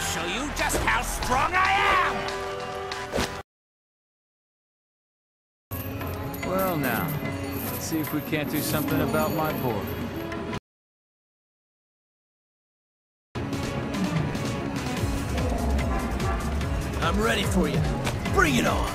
show you just how strong I am! Well now, let's see if we can't do something about my board. I'm ready for you. Bring it on!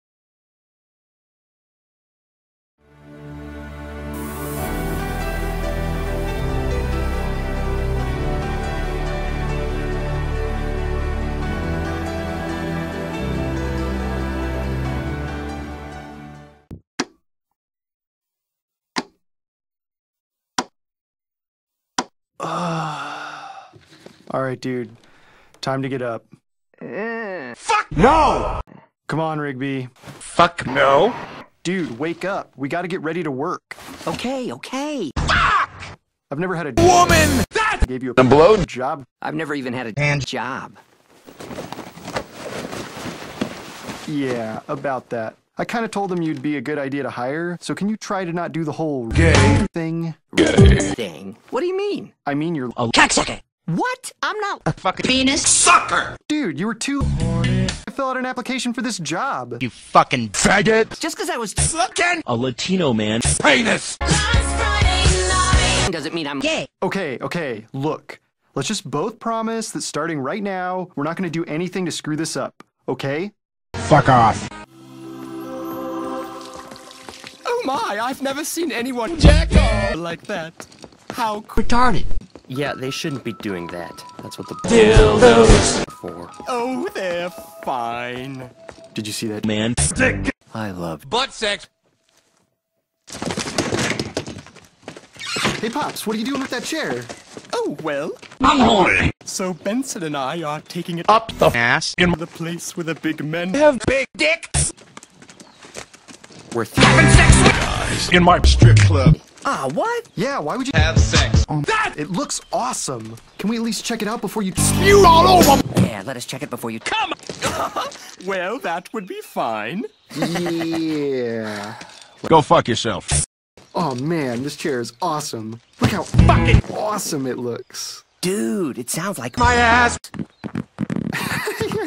Alright, dude. Time to get up. Fuck no! Come on, Rigby. Fuck no! Dude, wake up. We gotta get ready to work. Okay. Fuck! I've never had a Woman! That gave you a blow job. I've never even had a job. Yeah, about that. I kinda told them you'd be a good idea to hire, so can you try to not do the whole gay thing? Thing? What do you mean? I mean you're A cocksucker. What? I'm not a fucking penis sucker! Dude, you were too horny to fill out an application for this job. You fucking faggot! just because I was Fucking A Latino man. penis! doesn't mean I'm gay. Okay, look. Let's just both promise that starting right now, we're not gonna do anything to screw this up, okay? Fuck off. Oh my, I've never seen anyone jack off like that. How retarded. Yeah, they shouldn't be doing that. That's what the Dildos for. Oh, they're fine. Did you see that? Man. dick I love butt sex. Hey, Pops, what are you doing with that chair? Oh, well. I'm horny. So Benson and I are taking it Up the ass in the place where the big men have big dicks. We're Having sex with guys in my strip club. Ah, what? Yeah, why would you Have sex. That It looks awesome. Can we at least check it out before you spew all over me. Yeah, let us check it before you Come Well, that would be fine. Yeah. Go fuck yourself. Oh man, this chair is awesome. Look how fucking awesome it looks. Dude, it sounds like My ass. Yeah,